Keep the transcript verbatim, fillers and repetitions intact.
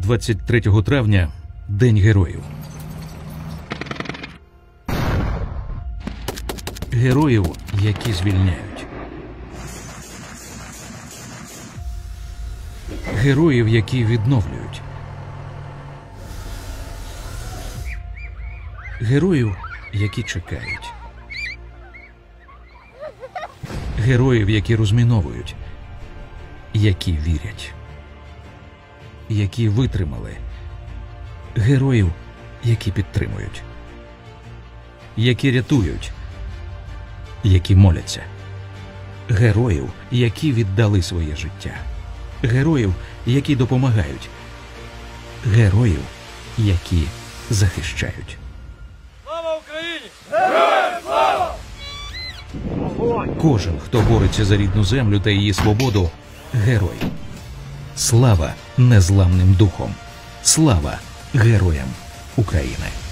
двадцять третього травня – День героїв. Героїв, які звільняють. Героїв, які відновлюють. Героїв, які чекають. Героїв, які розміновують. Які вірять. Які витримали. Героїв, які підтримують. Які рятують. Які моляться. Героїв, які віддали своє життя. Героїв, які допомагають. Героїв, які захищають. Слава Україні! Героям слава! Кожен, хто бореться за рідну землю та її свободу – герой. Слава незламним духом! Слава героям України!